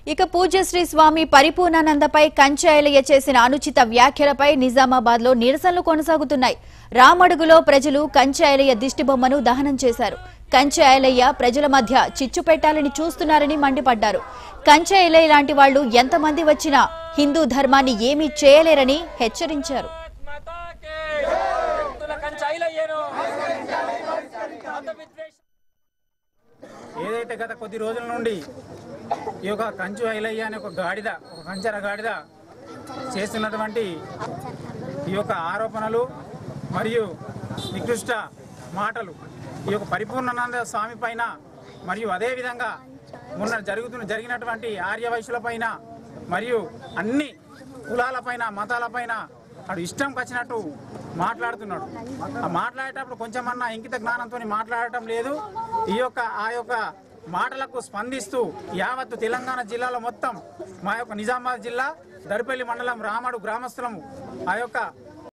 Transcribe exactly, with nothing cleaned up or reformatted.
ఇక పూజ్యశ్రీ స్వామి పరిపూర్ణానందపై కంచె ఇలయ్య చేసిన అనుచిత వ్యాఖ్యలపై నిజామాబాద్ లో నిరసనలు కొనసాగుతున్నాయి. రామడుగులో ప్రజలు కంచె ఇలయ్య దిష్టిబొమ్మను దహనం చేశారు. కంచె ఇలయ్య ప్రజల మధ్య చిచ్చు పెట్టాలని చూస్తున్నారని మండిపడ్డారు. కంచె ఇలయ్య లాంటి వాళ్లు ఎంతమంది వచ్చినా హిందూ ధర్మాన్ని ఏమీ చేయలేరని హెచ్చరించారు. ఏదైతే గత కొద్ది రోజుల నుండి ఈ యొక్క కంచె ఇలయ్య అనే ఒక గాడిద ఒక కంచెర గాడిద చేస్తున్నటువంటి ఈ యొక్క ఆరోపణలు మరియు నికృష్ట మాటలు ఈ యొక్క పరిపూర్ణానంద స్వామి పైన మరియు అదేవిధంగా మొన్న జరుగుతున్న జరిగినటువంటి ఆర్యవైశ్యుల పైన మరియు అన్ని కులాలపైన మతాలపైన అటు ఇష్టం వచ్చినట్టు మాట్లాడుతున్నాడు. ఆ మాట్లాడేటప్పుడు కొంచెమన్నా ఇంకిత జ్ఞానంతో మాట్లాడటం లేదు. ఈ యొక్క ఆ యొక్క మాటలకు స్పందిస్తూ యావత్తు తెలంగాణ జిల్లాలో మొత్తం మా యొక్క నిజామాబాద్ జిల్లా దర్పల్లి మండలం రామడు గ్రామస్తులము ఆ యొక్క